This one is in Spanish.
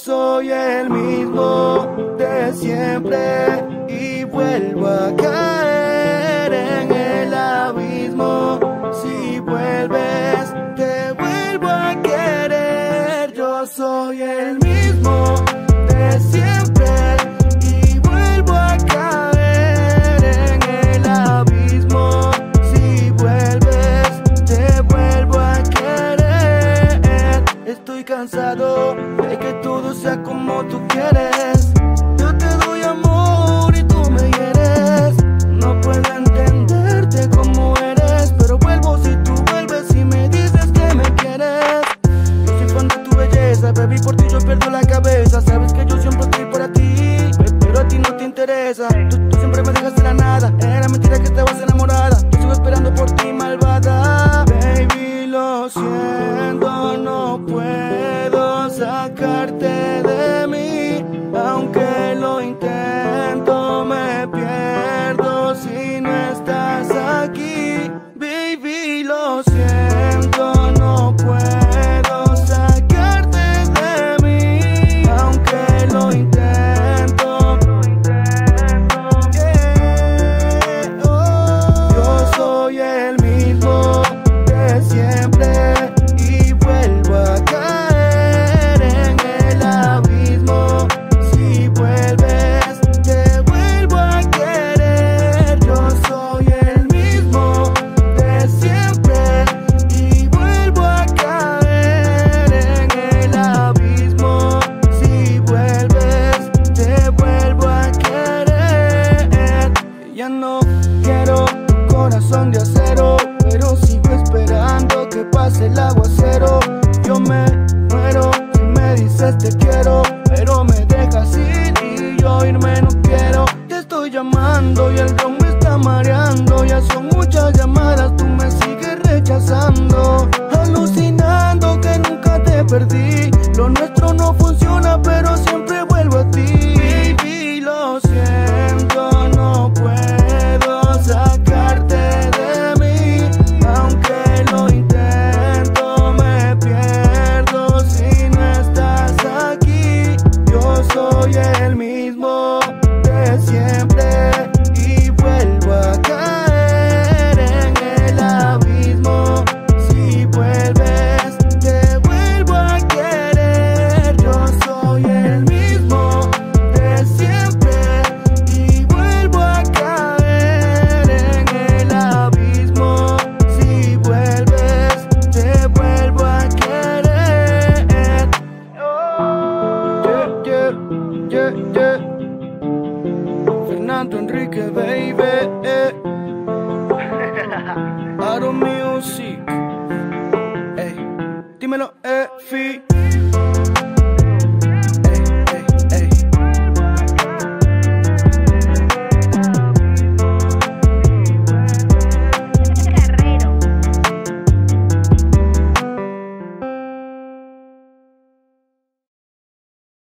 soy el mismo de siempre y vuelvo a caer en el abismo. Si vuelves, te vuelvo a querer. Yo soy el mismo de siempre y vuelvo a caer en el abismo. Si vuelves, te vuelvo a querer. Estoy cansado de que todo sea como tú quieres. Yo te doy amor y tú me hieres. No puedo entenderte como eres, pero vuelvo si tú vuelves y me dices que me quieres. Yo soy fan de tu belleza, baby, por ti yo pierdo la cabeza. Sabes que yo siempre estoy para ti, pero a ti no te interesa. Tú siempre me dejas de la nada, era mentira que estabas enamorada. Yo sigo esperando por ti, malvada. Baby, lo siento, no puedo sacarte de mí. Aunque lo intento, me pierdo si no estás aquí. Baby, lo siento, no puedo sacarte de mí. Aunque lo intento, yeah. Yo soy el mismo de siempre y vuelvo a caer en el abismo. Si vuelves, te vuelvo a querer. Yo soy el mismo de siempre y vuelvo a caer en el abismo. Si vuelves, te vuelvo a querer. Ya no quiero tu corazón de acero, pero sigo esperando que pase el aguacero. Yo me muero si me dices te quiero, pero me dejas ir y yo irme no quiero. Te estoy llamando y el ron me está mareando. Ya son muchas llamadas, tú me sigues rechazando. Alucinando que nunca te perdí. Lo nuestro no funciona, pero siempre vuelvo a ti. Baby, lo siento, no puedo sacarte de mí. Aunque lo intento, me pierdo si no estás aquí. Yo soy el mismo de siempre y vuelvo a caer en el abismo. Si vuelves, te vuelvo a querer. Yo soy el mismo de siempre y vuelvo a caer en el abismo. Si vuelves, te vuelvo a querer. Yeah, yeah, yeah, yeah. Fernando Enrique, baby. Aro Music. Ey, dímelo, Fi.